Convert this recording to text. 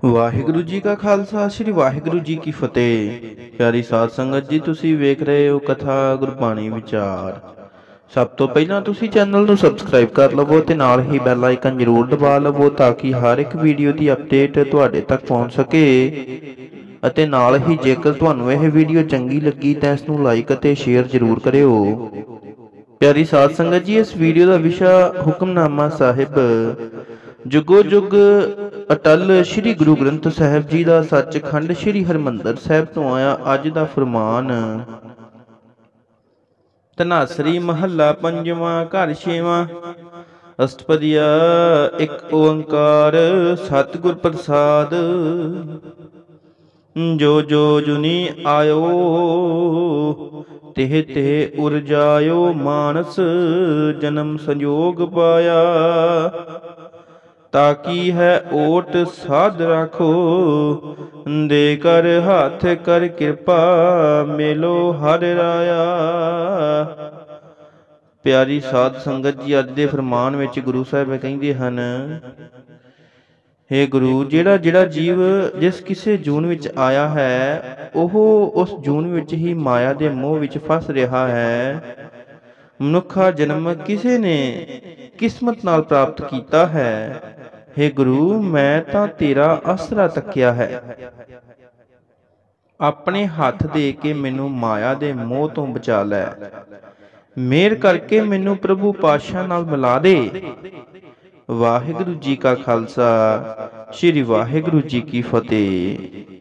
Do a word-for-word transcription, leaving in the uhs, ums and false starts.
ਵਾਹਿਗੁਰੂ ਜੀ ਕਾ ਖਾਲਸਾ ਸ੍ਰੀ ਵਾਹਿਗੁਰੂ ਜੀ ਕੀ ਫਤਿਹ। ਪਿਆਰੀ ਸਾਧ ਸੰਗਤ ਜੀ, ਤੁਸੀਂ ਵੇਖ ਰਹੇ ਹੋ ਕਥਾ ਗੁਰਬਾਣੀ ਵਿਚਾਰ। ਸਭ ਤੋਂ ਪਹਿਲਾਂ ਤੁਸੀਂ ਚੈਨਲ ਨੂੰ ਸਬਸਕ੍ਰਾਈਬ ਕਰ ਲਵੋ ਤੇ ਨਾਲ ਹੀ ਬੈਲ ਆਈਕਨ ਜ਼ਰੂਰ ਦਬਾ ਲਵੋ ਤਾਂ ਕਿ ਹਰ ਇੱਕ ਵੀਡੀਓ ਦੀ ਅਪਡੇਟ ਤੁਹਾਡੇ ਤੱਕ ਪਹੁੰਚ ਸਕੇ। ਅਤੇ ਨਾਲ ਹੀ ਜੇਕਰ ਤੁਹਾਨੂੰ ਇਹ ਵੀਡੀਓ ਚੰਗੀ ਲੱਗੀ ਤਾਂ ਇਸ ਨੂੰ ਲਾਈਕ ਅਤੇ ਸ਼ੇਅਰ ਜ਼ਰੂਰ ਕਰਿਓ। ਪਿਆਰੀ ਸਾਧ ਸੰਗਤ ਜੀ, ਇਸ ਵੀਡੀਓ ਦਾ ਵਿਸ਼ਾ ਹੁਕਮਨਾਮਾ ਸਾਹਿਬ ਜੁਗੋ ਜੁਗ ਅਟਲ ਸ਼੍ਰੀ ਗੁਰੂ ਗ੍ਰੰਥ ਸਾਹਿਬ ਜੀ ਦਾ ਸੱਚਖੰਡ ਸ਼੍ਰੀ ਹਰਿਮੰਦਰ ਸਾਹਿਬ ਤੋਂ ਆਇਆ ਅੱਜ ਦਾ ਫਰਮਾਨ। ਧਨਾਸਰੀ ਮਹੱਲਾ ਪੰਜਵਾਂ, ਘਰ ਛੇਵਾਂ। ਅਸ਼ਟਪਦੀਆ ਇੱਕ ਓੰਕਾਰ ਸਤਿਗੁਰ ਪ੍ਰਸਾਦ। ਜੋ ਜੋ ਜੁਨੀ ਆਇਓ ਤਿਹ ਤਿਹ ਉਰ ਜਾਇਓ, ਮਾਨਸ ਜਨਮ ਸੰਜੋਗ ਪਾਇਆ। ਤਾਕੀ ਹੈ ਓਟ ਸਾਧ ਰਾਖੋ, ਦੇ ਕਰ ਹੱਥ ਕਰ ਕਿਰਪਾ, ਮੇਲੋ ਹਰ ਰਾਇਆ। ਪਿਆਰੀ ਸਾਧ ਸੰਗਤ ਜੀ, ਅੱਜ ਦੇ ਫਰਮਾਨ ਵਿੱਚ ਗੁਰੂ ਸਾਹਿਬ ਕਹਿੰਦੇ ਹਨ, ਹੇ ਗੁਰੂ, ਜਿਹੜਾ ਜਿਹੜਾ ਜੀਵ ਜਿਸ ਕਿਸੇ ਜੂਨ ਵਿੱਚ ਆਇਆ ਹੈ ਉਹ ਉਸ ਜੂਨ ਵਿੱਚ ਹੀ ਮਾਇਆ ਦੇ ਮੋਹ ਵਿੱਚ ਫਸ ਰਿਹਾ ਹੈ। ਮਨੁੱਖਾ ਜਨਮ ਕਿਸੇ ਨੇ ਕਿਸਮਤ ਨਾਲ ਪ੍ਰਾਪਤ ਕੀਤਾ ਹੈ। ਹੇ ਗੁਰੂ, ਮੈਂ ਤਾਂ ਤੇਰਾ ਆਸਰਾ ਤੱਕਿਆ ਹੈ। ਆਪਣੇ ਹੱਥ ਦੇ ਕੇ ਮੈਨੂੰ ਮਾਇਆ ਦੇ ਮੋਹ ਤੋਂ ਬਚਾ ਲੈ। ਮਿਹਰ ਕਰਕੇ ਮੈਨੂੰ ਪ੍ਰਭੂ ਪਾਤਸ਼ਾਹ ਨਾਲ ਮਿਲਾ ਦੇ। ਵਾਹਿਗੁਰੂ ਜੀ ਕਾ ਖਾਲਸਾ, ਸ੍ਰੀ ਵਾਹਿਗੁਰੂ ਜੀ ਕੀ ਫਤਿਹ।